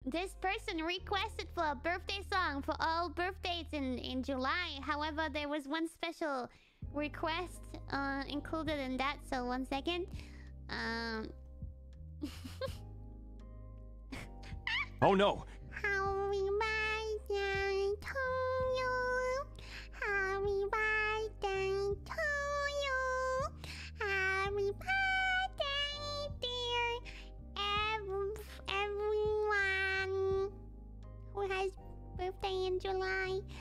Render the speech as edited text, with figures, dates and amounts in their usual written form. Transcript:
This person requested for a birthday song for all birthdays in July. However, there was one special request included in that. So 1 second. Oh no! Happy birthday to you. Happy birthday to you. Happy birthday, dear everyone who has birthday in July.